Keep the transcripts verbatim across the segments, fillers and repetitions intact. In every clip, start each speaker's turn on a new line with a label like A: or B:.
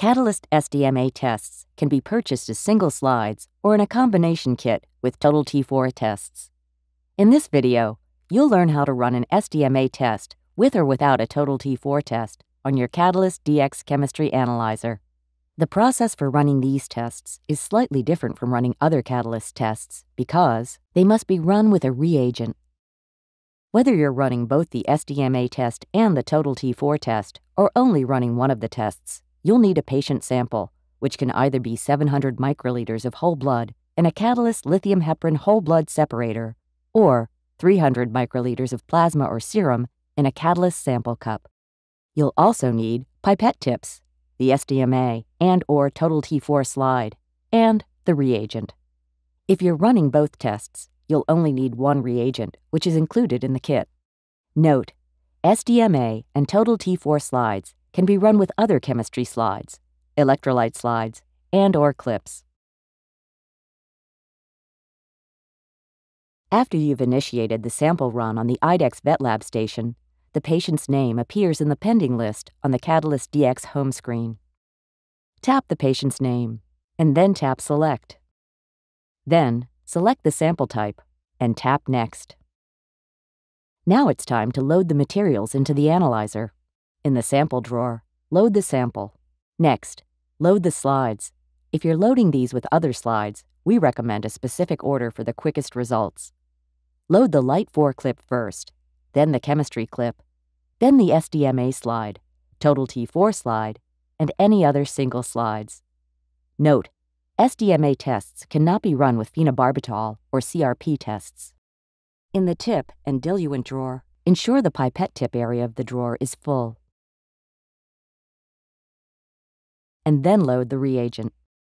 A: Catalyst S D M A tests can be purchased as single slides or in a combination kit with Total T four tests. In this video, you'll learn how to run an S D M A test with or without a Total T four test on your Catalyst D X chemistry analyzer. The process for running these tests is slightly different from running other Catalyst tests because they must be run with a reagent. Whether you're running both the S D M A test and the Total T four test, or only running one of the tests, you'll need a patient sample, which can either be seven hundred microliters of whole blood in a Catalyst lithium heparin whole blood separator, or three hundred microliters of plasma or serum in a Catalyst sample cup. You'll also need pipette tips, the S D M A and or Total T four slide, and the reagent. If you're running both tests, you'll only need one reagent, which is included in the kit. Note, S D M A and Total T four slides can be run with other chemistry slides, electrolyte slides, and or clips. After you've initiated the sample run on the I D E X VetLab station, the patient's name appears in the pending list on the Catalyst D X home screen. Tap the patient's name, and then tap Select. Then, select the sample type, and tap Next. Now it's time to load the materials into the analyzer. In the sample drawer, load the sample. Next, load the slides. If you're loading these with other slides, we recommend a specific order for the quickest results. Load the Light four clip first, then the chemistry clip, then the S D M A slide, Total T four slide, and any other single slides. Note, S D M A tests cannot be run with phenobarbital or C R P tests. In the tip and diluent drawer, ensure the pipette tip area of the drawer is full. And then load the reagent.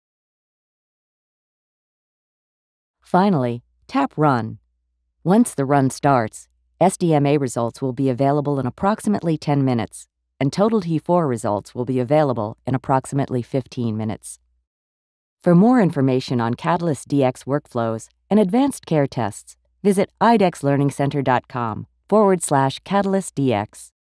A: Finally, tap Run. Once the run starts, S D M A results will be available in approximately ten minutes, and Total T four results will be available in approximately fifteen minutes. For more information on Catalyst D X workflows and advanced care tests, visit idexlearningcenter dot com forward slash Catalyst D X.